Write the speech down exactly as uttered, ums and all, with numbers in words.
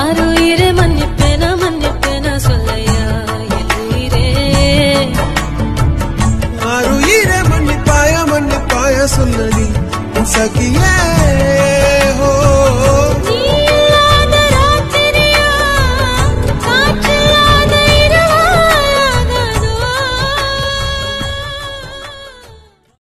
ஆறுயிரே மன்னிப்பேனா மன்னிப்பேனா சொல்லையா என் உயிரே ஆறுயிரே மன்னிப்பாயா மன்னிப்பாயா சொல்ல நீ சகியே